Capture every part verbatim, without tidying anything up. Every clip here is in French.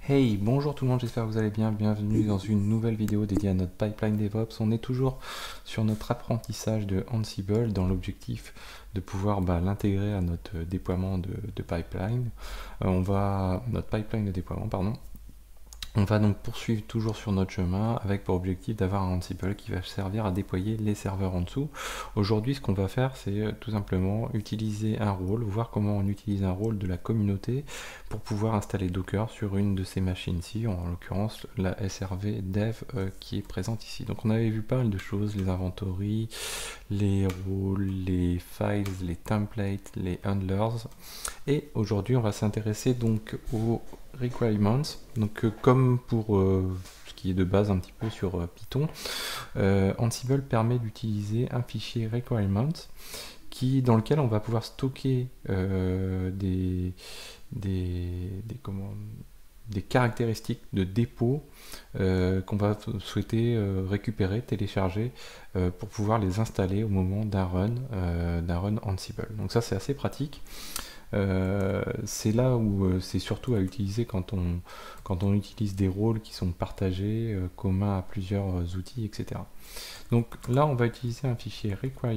Hey, bonjour tout le monde, j'espère que vous allez bien. Bienvenue dans une nouvelle vidéo dédiée à notre pipeline DevOps. On est toujours sur notre apprentissage de Ansible dans l'objectif de pouvoir bah, l'intégrer à notre déploiement de, de pipeline. Euh, on va notre pipeline de déploiement, pardon. On va donc poursuivre toujours sur notre chemin avec pour objectif d'avoir un Ansible qui va servir à déployer les serveurs en dessous. Aujourd'hui, ce qu'on va faire, c'est tout simplement utiliser un rôle, voir comment on utilise un rôle de la communauté pour pouvoir installer Docker sur une de ces machines-ci, en l'occurrence la S R V dev euh, qui est présente ici. Donc on avait vu pas mal de choses, les inventories, les rôles, les files, les templates, les handlers. Et aujourd'hui, on va s'intéresser donc aux requirements. Donc euh, comme pour euh, ce qui est de base un petit peu sur euh, Python, euh, Ansible permet d'utiliser un fichier requirements qui, dans lequel on va pouvoir stocker euh, des, des, des, comment, des caractéristiques de dépôt euh, qu'on va souhaiter euh, récupérer, télécharger euh, pour pouvoir les installer au moment d'un run, euh, d'un run Ansible. Donc ça c'est assez pratique. Euh, c'est là où euh, c'est surtout à utiliser quand on, quand on utilise des rôles qui sont partagés, euh, communs à plusieurs euh, outils, et cetera. Donc là, on va utiliser un fichier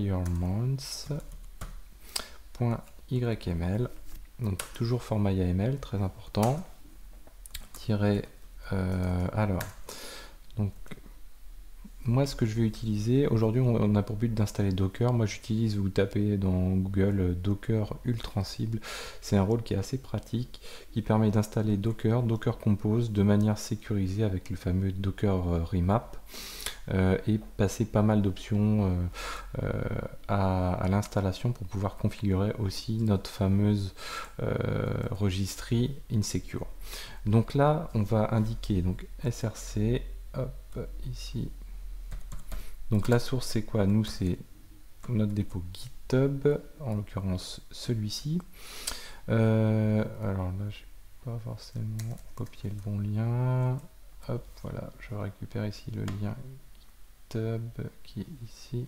requirements.yml, donc toujours format Y M L, très important. Tirer, euh, alors, donc moi, ce que je vais utiliser, aujourd'hui, on a pour but d'installer Docker. Moi, j'utilise, vous tapez dans Google Docker Ultra Ansible. C'est un rôle qui est assez pratique, qui permet d'installer Docker, Docker Compose de manière sécurisée avec le fameux Docker Remap euh, et passer pas mal d'options euh, euh, à, à l'installation pour pouvoir configurer aussi notre fameuse euh, registry Insecure. Donc là, on va indiquer donc src, hop, ici. Donc la source c'est quoi? Nous c'est notre dépôt GitHub, en l'occurrence celui-ci. Euh, alors là je n'ai pas forcément copié le bon lien. Hop, voilà, je récupère ici le lien GitHub qui est ici.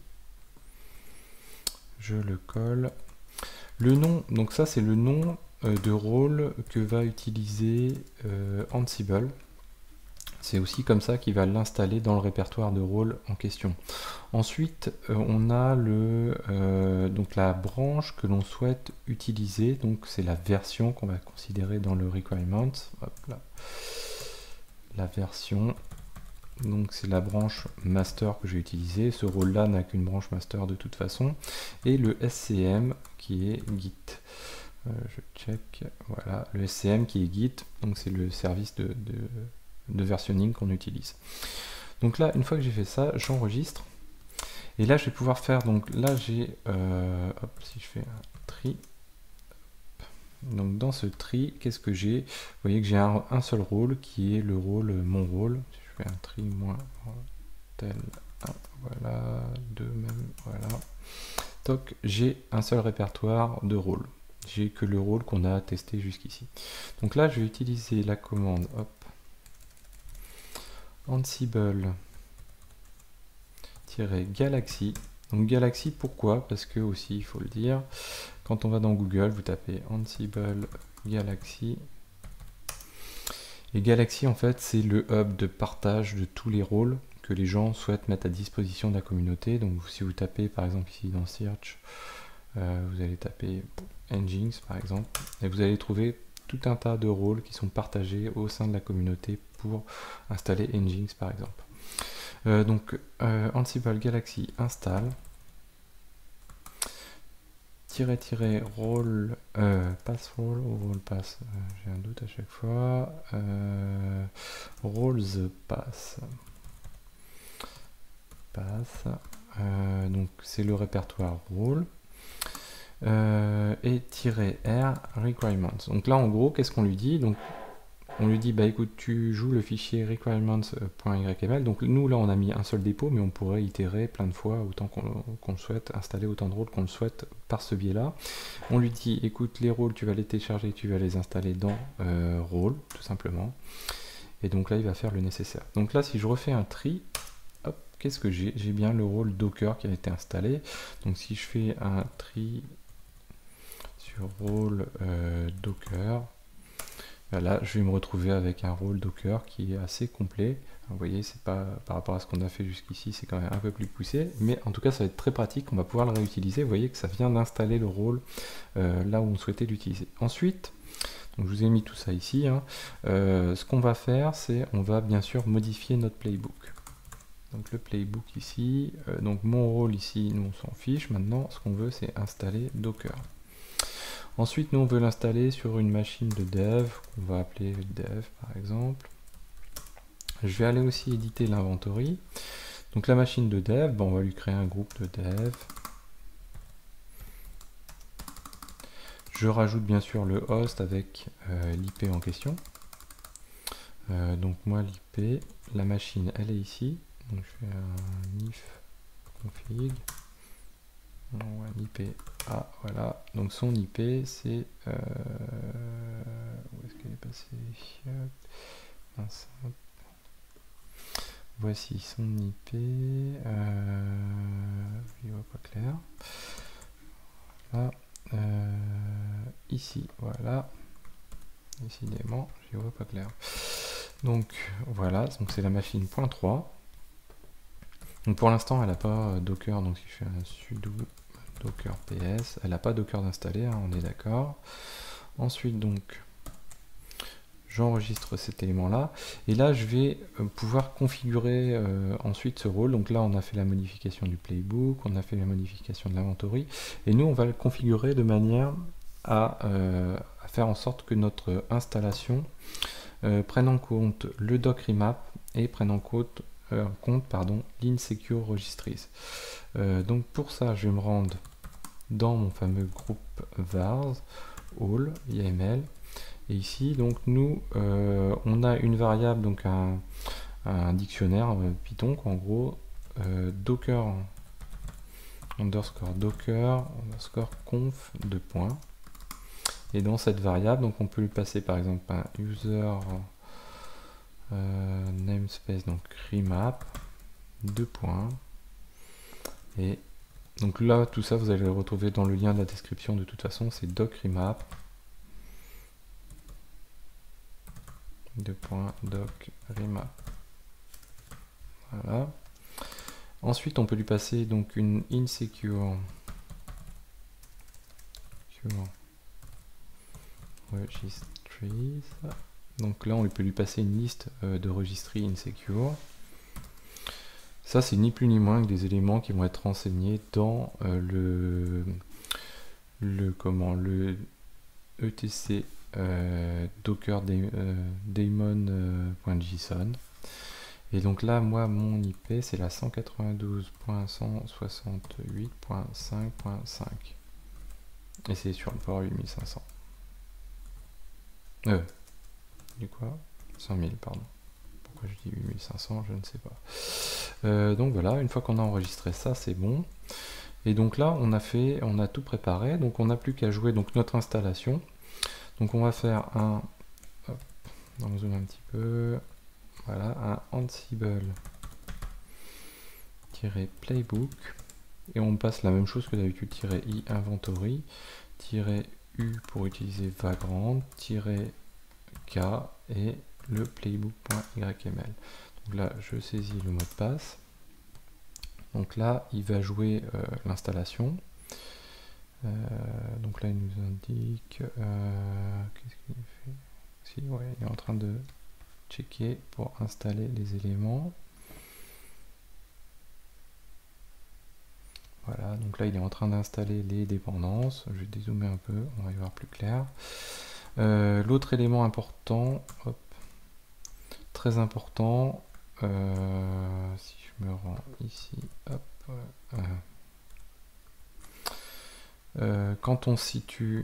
Je le colle. Le nom, donc ça c'est le nom euh, de rôle que va utiliser euh, Ansible. C'est aussi comme ça qu'il va l'installer dans le répertoire de rôle en question. Ensuite, euh, on a le, euh, donc la branche que l'on souhaite utiliser. Donc c'est la version qu'on va considérer dans le requirement. Hop là. La version. Donc c'est la branche master que j'ai utilisée. Ce rôle-là n'a qu'une branche master de toute façon. Et le S C M qui est Git. Euh, je check. Voilà, le S C M qui est Git. Donc c'est le service de, de de versionning qu'on utilise. Donc là, une fois que j'ai fait ça, j'enregistre. Et là, je vais pouvoir faire, donc là, j'ai, euh, hop, si je fais un tri, donc dans ce tri, qu'est-ce que j'ai? Vous voyez que j'ai un, un seul rôle qui est le rôle, mon rôle. Si je fais un tri moins tel un, voilà, deux même, voilà. Toc, j'ai un seul répertoire de rôles. J'ai que le rôle qu'on a testé jusqu'ici. Donc là, je vais utiliser la commande, hop, Ansible-Galaxy. Donc Galaxy, pourquoi? Parce que aussi, il faut le dire, quand on va dans Google, vous tapez Ansible Galaxy. Et Galaxy, en fait, c'est le hub de partage de tous les rôles que les gens souhaitent mettre à disposition de la communauté. Donc si vous tapez, par exemple, ici dans Search, euh, vous allez taper Nginx, par exemple, et vous allez trouver tout un tas de rôles qui sont partagés au sein de la communauté pour installer Nginx, par exemple. Euh, donc euh, Ansible Galaxy install tiret tiret rôle euh, pass role ou role pass, euh, j'ai un doute à chaque fois, euh, roles pass pass euh, donc c'est le répertoire rôle euh, et tiret R requirements. Donc là en gros qu'est-ce qu'on lui dit? Donc on lui dit, bah écoute, tu joues le fichier requirements.yml. Donc nous, là, on a mis un seul dépôt, mais on pourrait itérer plein de fois, autant qu'on qu'on le souhaite, installer autant de rôles qu'on le souhaite par ce biais-là. On lui dit, écoute, les rôles, tu vas les télécharger, tu vas les installer dans euh, rôle, tout simplement. Et donc là, il va faire le nécessaire. Donc là, si je refais un tri, hop, qu'est-ce que j'ai? J'ai bien le rôle Docker qui a été installé. Donc si je fais un tri sur rôle euh, Docker, Là, je vais me retrouver avec un rôle Docker qui est assez complet. Vous voyez, c'est pas par rapport à ce qu'on a fait jusqu'ici, c'est quand même un peu plus poussé, mais en tout cas, ça va être très pratique. On va pouvoir le réutiliser. Vous voyez que ça vient d'installer le rôle euh, là où on souhaitait l'utiliser. Ensuite, donc je vous ai mis tout ça ici. Hein. Euh, ce qu'on va faire, c'est on va bien sûr modifier notre playbook. Donc le playbook ici, euh, donc mon rôle ici, nous on s'en fiche. Maintenant, ce qu'on veut, c'est installer Docker. Ensuite, nous on veut l'installer sur une machine de dev, qu'on va appeler dev par exemple. Je vais aller aussi éditer l'inventory. Donc la machine de dev, ben, on va lui créer un groupe de dev. Je rajoute bien sûr le host avec euh, l'I P en question. Euh, donc moi l'I P, la machine elle est ici. Donc je fais un if config. Non, un I P A, voilà. Donc son I P c'est... Euh, où est-ce qu'elle est passée? Mince. Voici son I P. Euh, je vois pas clair. Voilà. Euh, ici, voilà. Décidément, je vois pas clair. Donc voilà, donc c'est la machine point trois. Donc pour l'instant, elle n'a pas Docker, donc si je fais un sudo docker ps, elle n'a pas Docker d'installer, hein, on est d'accord. Ensuite, donc, j'enregistre cet élément-là, et là, je vais euh, pouvoir configurer euh, ensuite ce rôle. Donc là, on a fait la modification du playbook, on a fait la modification de l'inventory, et nous, on va le configurer de manière à, euh, à faire en sorte que notre installation euh, prenne en compte le doc remap et prenne en compte Euh, compte pardon l'insecure registries. Euh, donc pour ça, je vais me rendre dans mon fameux groupe vars all Y M L, et ici donc nous euh, on a une variable, donc un, un dictionnaire euh, Python en gros euh, docker underscore docker underscore conf deux points, et dans cette variable donc on peut lui passer par exemple un user Euh, namespace, donc remap deux points, et donc là tout ça vous allez le retrouver dans le lien de la description. De toute façon, c'est doc remap deux points doc remap. Voilà. Ensuite, on peut lui passer donc une insecure registries. Donc là, on peut lui passer une liste euh, de registries insecure. Ça, c'est ni plus ni moins que des éléments qui vont être renseignés dans euh, le, le, comment, le etc euh, docker euh, daemon.json. Euh, Et donc là, moi, mon I P, c'est la cent quatre-vingt-douze point cent soixante-huit point cinq point cinq. Et c'est sur le port huit mille cinq cents. Euh, du quoi cent mille, pardon. Pourquoi je dis huit mille cinq cents, je ne sais pas. Euh, donc voilà, une fois qu'on a enregistré ça, c'est bon. Et donc là, on a fait, on a tout préparé, donc on n'a plus qu'à jouer donc notre installation. Donc on va faire un, hop, on zoome un petit peu, voilà, un Ansible-playbook, et on passe la même chose que d'habitude, -i inventory, -u pour utiliser Vagrant, -k et le playbook.yml. Donc là, je saisis le mot de passe. Donc là, il va jouer euh, l'installation. Euh, donc là, il nous indique... Euh, Qu'est-ce qu'il fait? Si, ouais, il est en train de checker pour installer les éléments. Voilà, donc là, il est en train d'installer les dépendances. Je vais dézoomer un peu, on va y voir plus clair. Euh, L'autre élément important, hop, très important, euh, si je me rends ici, hop, euh, euh, quand on situe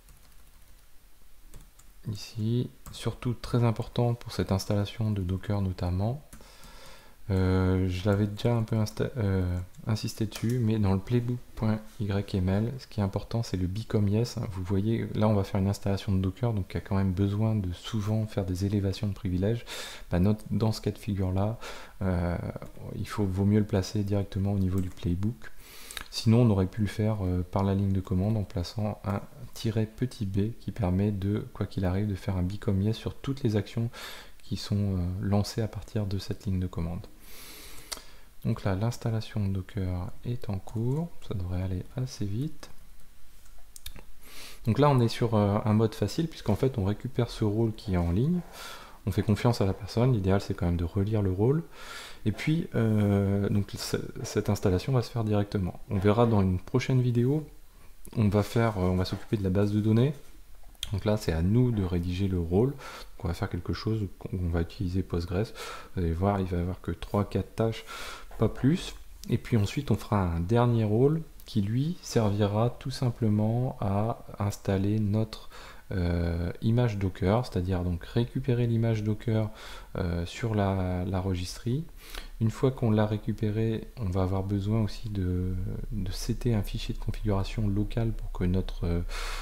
ici, surtout très important pour cette installation de Docker notamment, euh, je l'avais déjà un peu euh, insisté dessus, mais dans le playbook.yml, ce qui est important, c'est le become yes. Vous voyez, là on va faire une installation de Docker, donc il y a quand même besoin de souvent faire des élévations de privilèges. Bah, notre, dans ce cas de figure là, euh, il faut, vaut mieux le placer directement au niveau du playbook. Sinon, on aurait pu le faire euh, par la ligne de commande en plaçant un tiret petit b qui permet de, quoi qu'il arrive, de faire un become yes sur toutes les actions qui sont euh, lancées à partir de cette ligne de commande. Donc là, l'installation de Docker est en cours, ça devrait aller assez vite. Donc là, on est sur euh, un mode facile, puisqu'en fait, on récupère ce rôle qui est en ligne, on fait confiance à la personne, l'idéal c'est quand même de relire le rôle, et puis euh, donc, cette installation va se faire directement. On verra dans une prochaine vidéo, on va faire, on va s'occuper de la base de données. Donc là, c'est à nous de rédiger le rôle. Donc on va faire quelque chose, on va utiliser Postgres. Vous allez voir, il va y avoir que trois quatre tâches, pas plus. Et puis ensuite, on fera un dernier rôle qui, lui, servira tout simplement à installer notre euh, image Docker, c'est-à-dire donc récupérer l'image Docker euh, sur la, la registrie. Une fois qu'on l'a récupéré, on va avoir besoin aussi de, de setter un fichier de configuration local pour que notre, euh,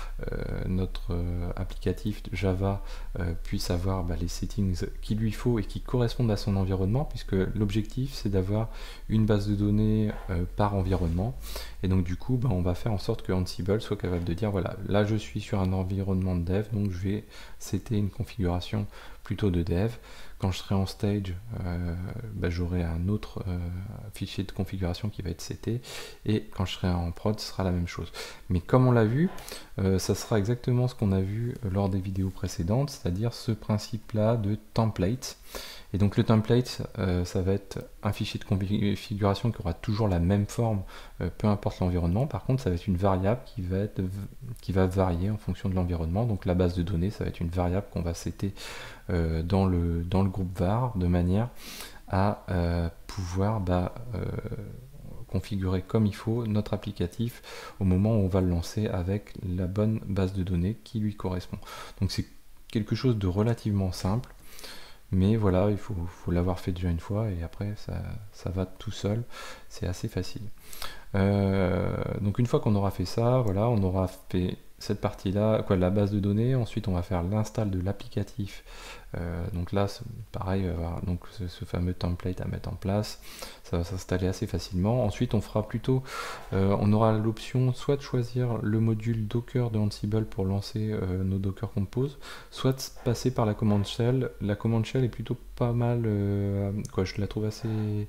notre euh, applicatif Java euh, puisse avoir bah, les settings qu'il lui faut et qui correspondent à son environnement, puisque l'objectif c'est d'avoir une base de données euh, par environnement. Et donc du coup, bah, on va faire en sorte que Ansible soit capable de dire, voilà, là je suis sur un environnement de dev, donc je vais setter une configuration plutôt de dev. Quand je serai en stage, euh, bah, j'aurai un autre euh, fichier de configuration qui va être seté, et quand je serai en prod, ce sera la même chose. Mais comme on l'a vu, euh, ça sera exactement ce qu'on a vu lors des vidéos précédentes, c'est-à-dire ce principe-là de template. Et donc le template, euh, ça va être un fichier de configuration qui aura toujours la même forme, euh, peu importe l'environnement. Par contre, ça va être une variable qui va, être, qui va varier en fonction de l'environnement. Donc la base de données, ça va être une variable qu'on va setter euh, dans, le, dans le groupe var, de manière à euh, pouvoir bah, euh, configurer comme il faut notre applicatif au moment où on va le lancer avec la bonne base de données qui lui correspond. Donc c'est quelque chose de relativement simple. Mais voilà, il faut, faut l'avoir fait déjà une fois et après ça, ça va tout seul, c'est assez facile. Euh, donc une fois qu'on aura fait ça, voilà, on aura fait cette partie-là, quoi, la base de données. Ensuite, on va faire l'install de l'applicatif. Euh, donc là, pareil, donc ce, ce fameux template à mettre en place, ça va s'installer assez facilement. Ensuite, on fera plutôt, euh, on aura l'option soit de choisir le module Docker de Ansible pour lancer euh, nos Docker Compose, soit de passer par la commande shell. La commande shell est plutôt pas mal, euh, quoi, je la trouve assez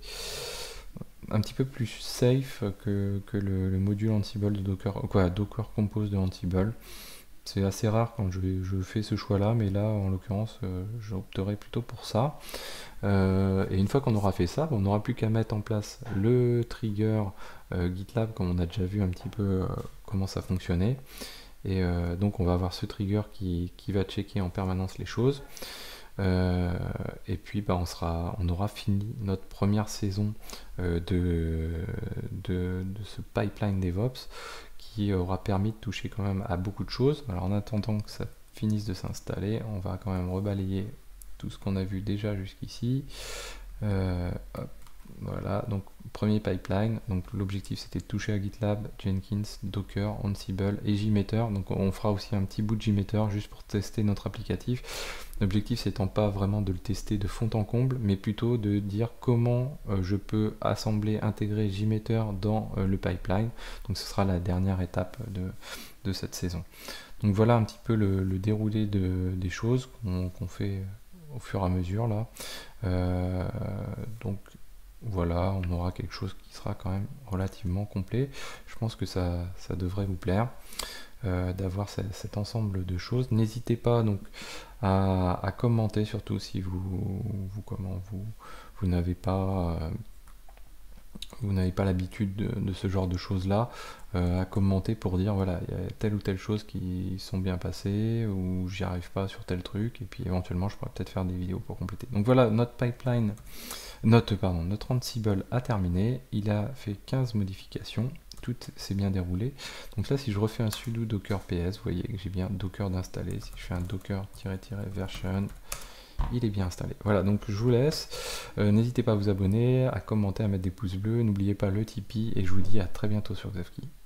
un petit peu plus safe que, que le, le module Ansible de Docker, quoi, Docker Compose de Ansible. C'est assez rare quand je, je fais ce choix-là, mais là, en l'occurrence, euh, j'opterai plutôt pour ça. Euh, et une fois qu'on aura fait ça, on n'aura plus qu'à mettre en place le trigger euh, GitLab, comme on a déjà vu un petit peu euh, comment ça fonctionnait. Et euh, donc, on va avoir ce trigger qui, qui va checker en permanence les choses. Euh, et puis bah, on, sera, on aura fini notre première saison euh, de, de, de ce pipeline DevOps qui aura permis de toucher quand même à beaucoup de choses. Alors en attendant que ça finisse de s'installer, on va quand même rebalayer tout ce qu'on a vu déjà jusqu'ici. Euh, hop. Voilà, donc premier pipeline, donc l'objectif c'était de toucher à GitLab, Jenkins, Docker, Ansible et JMeter. Donc on fera aussi un petit bout de JMeter juste pour tester notre applicatif. L'objectif c'est pas vraiment de le tester de fond en comble, mais plutôt de dire comment euh, je peux assembler, intégrer JMeter dans euh, le pipeline. Donc ce sera la dernière étape de, de cette saison. Donc voilà un petit peu le, le déroulé de, des choses qu'on qu'on fait au fur et à mesure là. Euh, donc voilà, on aura quelque chose qui sera quand même relativement complet. Je pense que ça, ça devrait vous plaire euh, d'avoir cet, cet ensemble de choses. N'hésitez pas donc à, à commenter, surtout si vous, vous comment vous, vous n'avez pas euh, vous n'avez pas l'habitude de, de ce genre de choses là, euh, à commenter pour dire voilà, il y a telle ou telle chose qui sont bien passées ou j'y arrive pas sur tel truc, et puis éventuellement je pourrais peut-être faire des vidéos pour compléter. Donc voilà, notre pipeline Notre, pardon, notre Ansible a terminé, il a fait quinze modifications, tout s'est bien déroulé. Donc là, si je refais un sudo docker ps, vous voyez que j'ai bien docker d'installer. Si je fais un docker-version, il est bien installé. Voilà, donc je vous laisse. Euh, N'hésitez pas à vous abonner, à commenter, à mettre des pouces bleus. N'oubliez pas le Tipeee, et je vous dis à très bientôt sur Xavki.